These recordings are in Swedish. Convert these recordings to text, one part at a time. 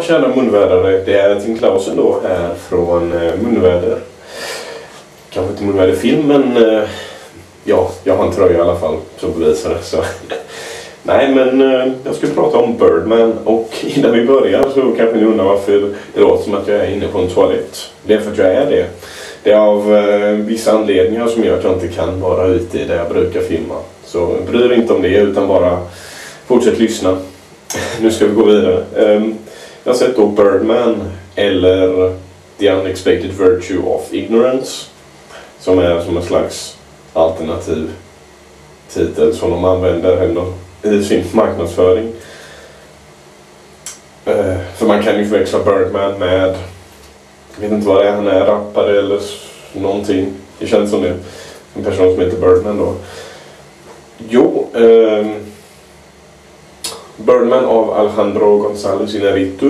kära munvärdare, det är Tim Clausen då här från Munväder. Kanske inte Munväderfilm, men ja, jag har en tröja i alla fall som bevisar det. Så. Nej, men jag skulle prata om Birdman, och innan vi börjar så kanske ni undrar varför det låter som att jag är inne på en toalett. Det är för att jag är det. Det är av vissa anledningar som gör att jag inte kan vara ute i där jag brukar filma. Så bry er inte om det, utan bara fortsätt lyssna. Nu ska vi gå vidare. Jag har sett då Birdman, eller The Unexpected Virtue of Ignorance, som är som en slags alternativ titel som de använder ändå i sin marknadsföring. För man kan ju förväxla Birdman med, jag vet inte vad det är, han är rappare eller någonting. Det känns som det. En person som heter Birdman då. Jo, Birdman av Alejandro González Iñárritu,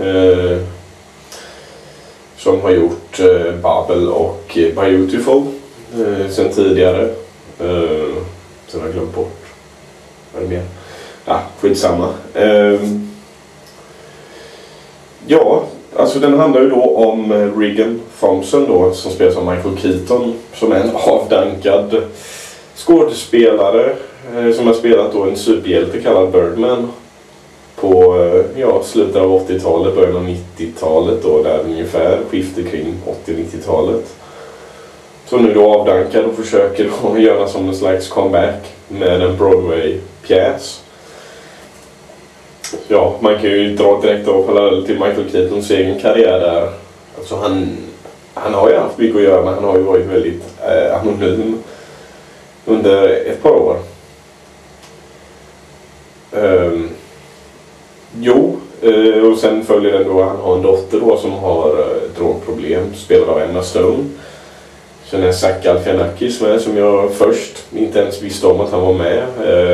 som har gjort Babel och Beautiful sen tidigare. Sen har jag glömt bort. Vad är det mer? Ja, skitsamma. Ja, alltså den handlar ju då om Regan Thompson då, som spelas av Michael Keaton, som är en avdankad skådespelare som har spelat då en superhjälte kallad Birdman på slutet av 80-talet, början av 90-talet då, där ungefär skiftet kring 80-90-talet. Så nu då avdankad och försöker då göra som en slags comeback med en Broadway-pjäs. Ja, man kan ju dra direkt av parallell till Michael Keatons egen karriär där. Alltså han har ju haft mycket att göra, men han har ju varit väldigt anonym under ett par år. Och sen följer den då, han har en dotter då som har drogproblem, spelad av Emma Stone. Sen är Zach Galifianakis med, som jag först inte ens visste om att han var med.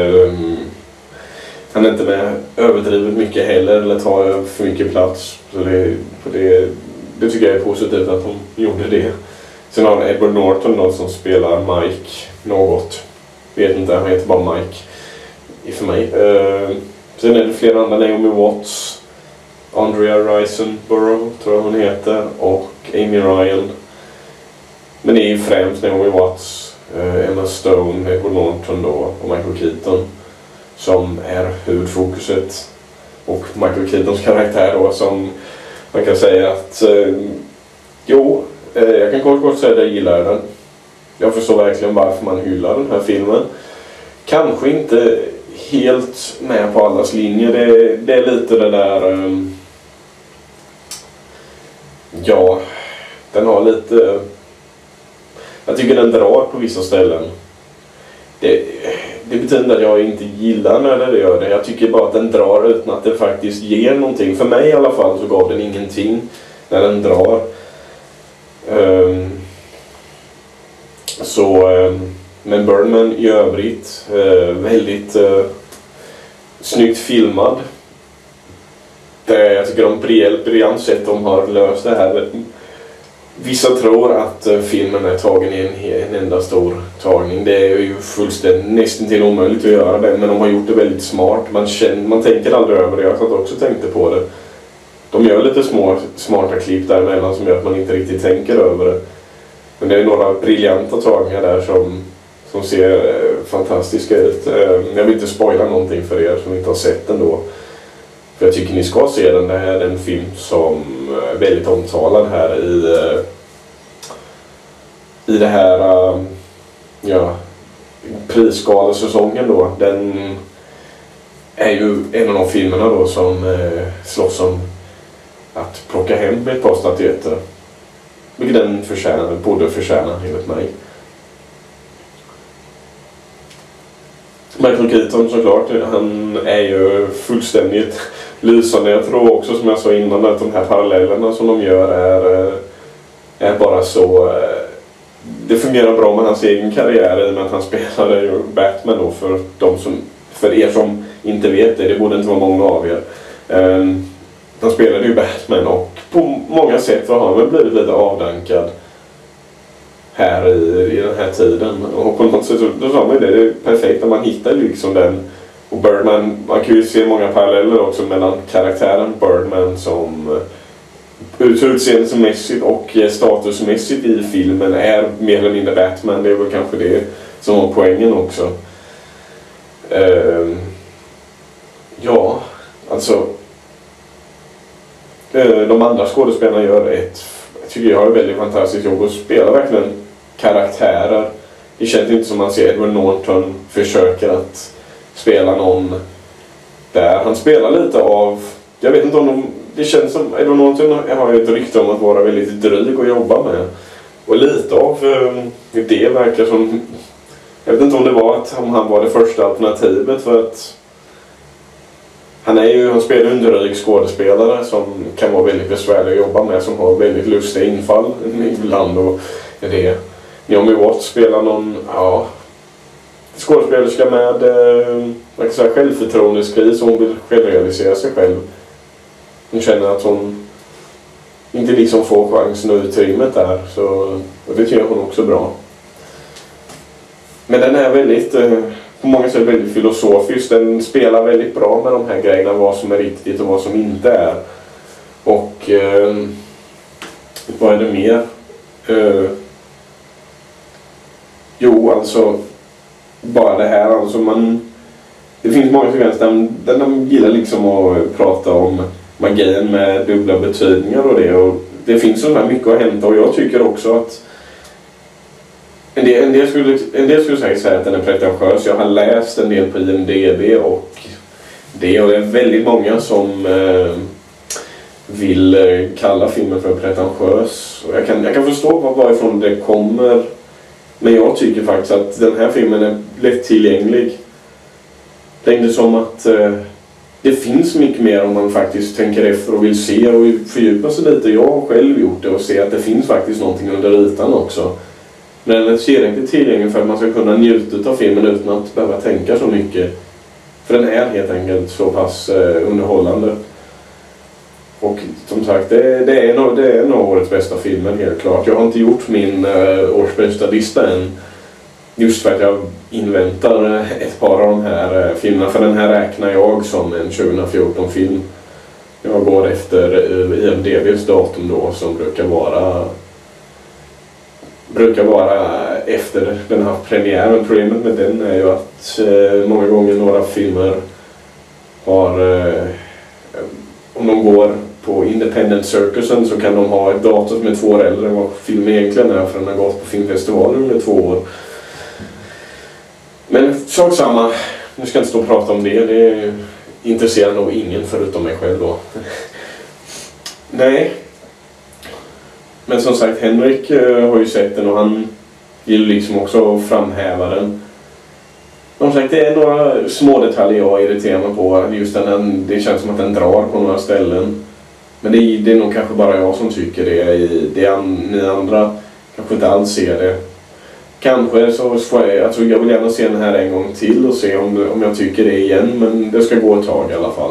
Han är inte med överdrivet mycket heller, eller tar för mycket plats. Så det tycker jag är positivt att de gjorde det. Sen har Edward Norton då, som spelar Mike något. Vet inte, han heter bara Mike för mig. Sen är det flera andra, Naomi Watts, Andrea Riseborough tror jag hon heter, och Amy Ryan. Men det är ju främst Naomi Watts, Emma Stone, Edward Norton då, och Michael Keaton som är huvudfokuset. Och Michael Keatons karaktär då, som man kan säga att jag kan kort säga att jag gillar den. Jag förstår verkligen varför man hyllar den här filmen. Kanske inte helt med på allas linjer. Det är lite det där... den har lite... Jag tycker den drar på vissa ställen. Det betyder att jag inte gillar när det gör det. Jag tycker bara att den drar utan att det faktiskt ger någonting. För mig i alla fall så gav den ingenting när den drar. Men Birdman i övrigt väldigt snyggt filmad. Jag tycker de briljant sätt de har löst det här. Vissa tror att filmen är tagen i en enda stor tagning. Det är ju fullständigt nästan till omöjligt att göra det, men de har gjort det väldigt smart. Man tänker aldrig över det. Jag har också tänkte på det. De gör lite smarta klipp däremellan som gör att man inte riktigt tänker över det. Men det är några briljanta tagningar där som ser fantastiska ut. Jag vill inte spoila någonting för er som inte har sett den då. För jag tycker ni ska se den. Det här är en film som är väldigt omtalad här i det här prisgalasäsongen då. Den är ju en av de filmerna då som slåss om att plocka hem ett par statyetter. Vilket den borde förtjäna enligt mig. Michael Keaton såklart, han är ju fullständigt lysande. Jag tror också, som jag sa innan, att de här parallellerna som de gör är bara så... Det fungerar bra med hans egen karriär i och med att han spelade ju Batman då, för er som inte vet det borde inte vara många av er. Han spelade ju Batman, och på många sätt har han väl blivit lite avdankad här i den här tiden. Och på något sätt så sa man det är perfekt när man hittar liksom den Och Birdman, man kan ju se många paralleller också mellan karaktären Birdman som utseendemässigt och statusmässigt i filmen är mer eller mindre Batman. Det är väl kanske det som var poängen också. Ja, alltså de andra skådespelarna gör tycker jag, är väldigt fantastiskt jobb och spelar verkligen karaktärer. Det känns inte som man ser Edward Norton försöker att spela någon där. Han spelar lite av, jag vet inte om det känns som Edward Norton har ju ett rykte om att vara väldigt dryg att jobba med. Och lite av det verkar som, jag vet inte om det var att han var det första alternativet, för att han spelar en dryg skådespelare som kan vara väldigt besvärlig att jobba med, som har väldigt lustiga infall ibland, och det. Naomi Watts spelar någon skådespelerska med självförtroendeskris, och hon vill självrealisera sig själv. Hon känner att hon inte liksom får chansen och utrymmet där, och det tycker hon också bra. Men den är väldigt, på många sätt väldigt filosofisk. Den spelar väldigt bra med de här grejerna, vad som är riktigt och vad som inte är. Och vad är det mer? Alltså bara det här, alltså det finns många sekvenser där de gillar liksom att prata om magin med dubbla betydningar och det. Och det finns så här mycket att hämta, och jag tycker också att en del skulle säga att den är pretentiös. Jag har läst en del på IMDb och det är väldigt många som vill kalla filmen för pretentiös. Och jag kan förstå varifrån det kommer, men jag tycker faktiskt att den här filmen är lättillgänglig. Det är inte som att det finns mycket mer om man faktiskt tänker efter och vill se och fördjupa sig lite. Jag har själv gjort det och ser att det finns faktiskt någonting under ytan också. Men den är tillräckligt tillgänglig för att man ska kunna njuta av filmen utan att behöva tänka så mycket. För den är helt enkelt så pass underhållande. Och som sagt, det är en av årets bästa filmer, helt klart. Jag har inte gjort min års bästa lista än. Just för att jag inväntar ett par av de här filmerna. För den här räknar jag som en 2014-film. Jag går efter IMDb:s datum då, som brukar vara efter den här premiären. Problemet med den är ju att många gånger några filmer har, om de går på Independent Circusen, så kan de ha ett datum som är 2 år äldre än vad filmen egentligen är, för den har gått på filmfestivalen under 2 år. Men sak samma, nu ska jag inte stå och prata om det. Det intresserar nog ingen förutom mig själv då. Nej. Men som sagt, Henrik har ju sett den och han vill liksom också framhäva den. Som sagt, det är några små detaljer jag irriterar mig på. Just det känns som att den drar på några ställen. Men det är nog kanske bara jag som tycker det. Ni andra kanske inte alls ser det. Kanske så får jag vill gärna se den här en gång till och se om jag tycker det igen. Men det ska gå ett tag i alla fall.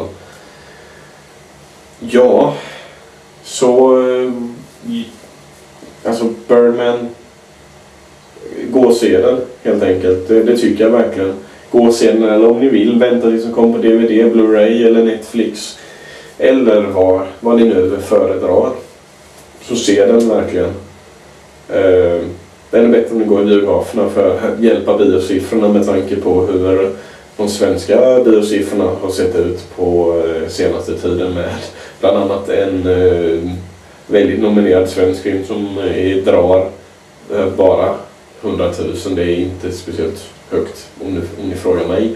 Ja, så alltså Birdman, gå och se den helt enkelt. Det tycker jag verkligen. Gå och se den, eller om ni vill vänta tills den kommer på DVD, Blu-ray eller Netflix. Eller vad ni nu föredrar. Så se den verkligen. Det är bättre om ni går i biograferna för att hjälpa biosiffrorna, med tanke på hur de svenska biosiffrorna har sett ut på senaste tiden, med bland annat en väldigt nominerad svensk film som drar bara 100 000. Det är inte speciellt högt om ni frågar mig.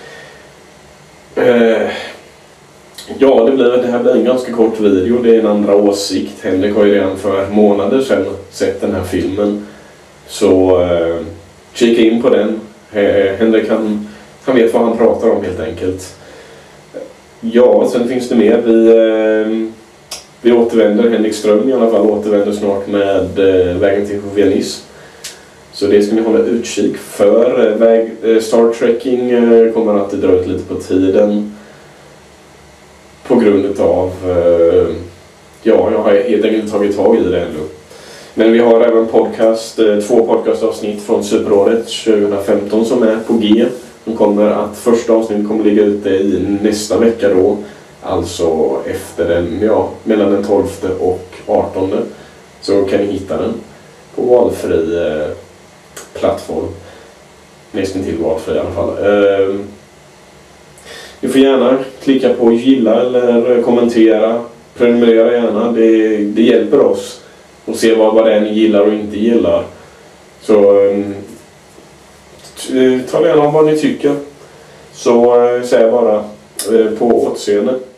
Ja, det här blir en ganska kort video. Det är en andra åsikt. Henrik har ju redan för månader sedan sett den här filmen. Så kika in på den. Henrik han vet vad han pratar om helt enkelt. Ja, sen finns det mer. Vi återvänder, Henrik Ström i alla fall återvänder snart med Vägen till Jovialism. Så det ska ni hålla utkik för. Star Trekking kommer att dra ut lite på tiden. På grund av, jag har helt enkelt tagit tag i det ännu. Men vi har även 2 podcastavsnitt från Superåret 2015 som är på G. Första avsnittet kommer ligga ute i nästa vecka då. Alltså efter mellan den 12 och 18. Så kan ni hitta den på valfri plattform. Nästan till valfri i alla fall. Ni får gärna klicka på gilla eller kommentera. Prenumerera gärna. Det hjälper oss att se vad det är ni gillar och inte gillar. Så tala gärna om vad ni tycker. Så säger jag bara på återseende.